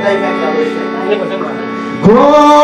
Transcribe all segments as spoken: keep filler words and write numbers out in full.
हो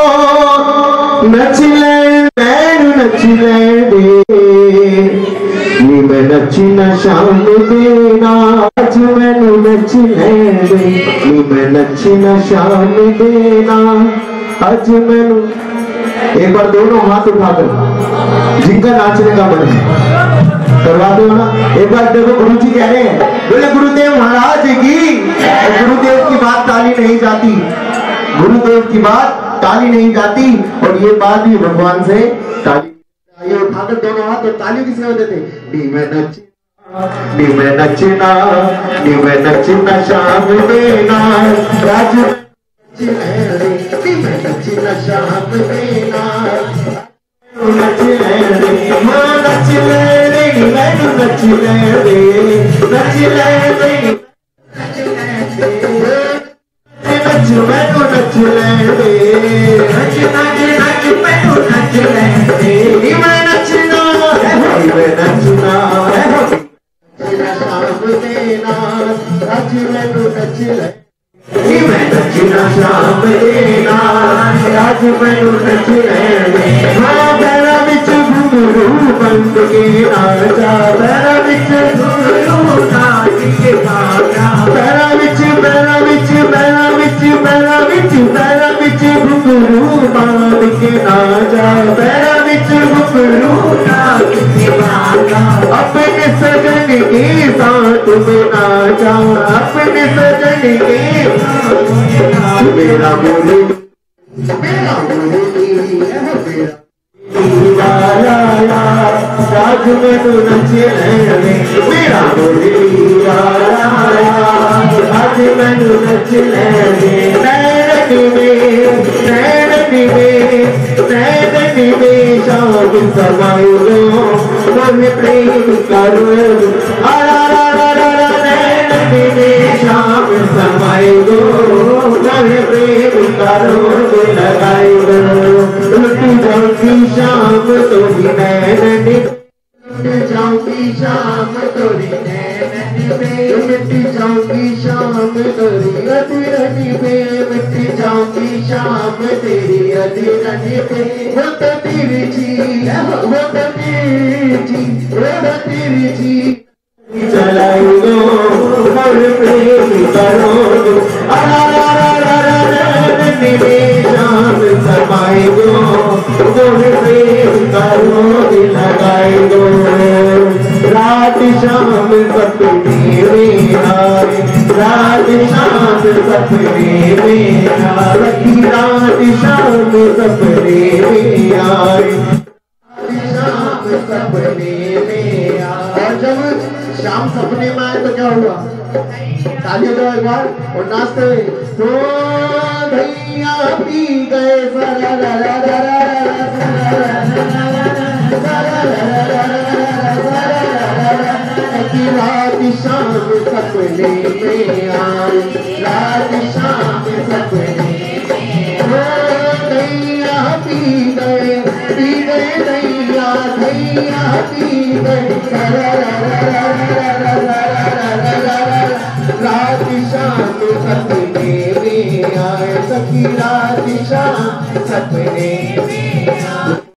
नच ले मैनू नच ले दे नी मैं नची ना शाम देना अज मैनू नच ले दे नी मैं नची ना शाम देना अज मैनू। एक बार दोनों हाथ उठाकर जिनका नाचने का मन है करवा दो ना। एक बार देखो गुरु जी कह रहे हैं, बोले गुरुदेव महाराज की, गुरुदेव की बात टाली नहीं जाती, गुरुदेव की बात टाली नहीं जाती। और ये बात भी भगवान से टाली। ये उठाकर दोनों हाथ और तालियों की सेवा देते। नी मैं नचना नी मैं नचना नी मैं नचना शाम देना राज नी मैं नचना शाम देना नच ले मां नच ले मैनू नच ले रे नच ले नच मैनू नच ले रे नच नच नच मैनू नच ले रे मैं नचना मैं नचना शाम देना राज मैनू नच ले मैं नचना शाम देना राज मैनू नच ले हाँ पैरा विच घुंघरू बंद के नाचा पैरा विच घुंघरू नाच के नाचा पैरा विच पैरा विच पैरा विच पैरा विच पैरा विच घुंघरू बांध के नाचा पैरा विच घुंघरू नाच के नाचा अपने सजन के साथ में नाचा अपने सजन के मेरा बोले मेरा बोले राज मैनू नच ले मेरा बोले राज मैनू नच ले नैन में नैन में नैन में शाम समाई लो मन प्रेम करो शाम समाई गो मन प्रेम करो लगाई गो लुट जाऊंगी शाम तोरी नैन लुट जाऊंगी शाम तोरी नैन मिट जाऊंगी शाम तोरी अधीरनी पे मिट जाऊंगी शाम तेरी अधीरनी पे वो तो तेरी जी वो तो तेरी जी वो तो तेरी जी चलाई गो मन प्रेम करो शाम समाई गो मन प्रेम करो लगाई गो रात शाम सपने में आए रात शाम सपने में आए रात शाम सपने में आए शाम सपने में आए। जब शाम सपने में आए तो क्या हुआ? तालियां दो एक बार और नाचते हुए तो भैया पी गए रात शाम सपने में आए रात शाम सपने भैया पी गए पी गए भैया भैया पी गए रात शाम सपने में आए सखी रात शाम सपने में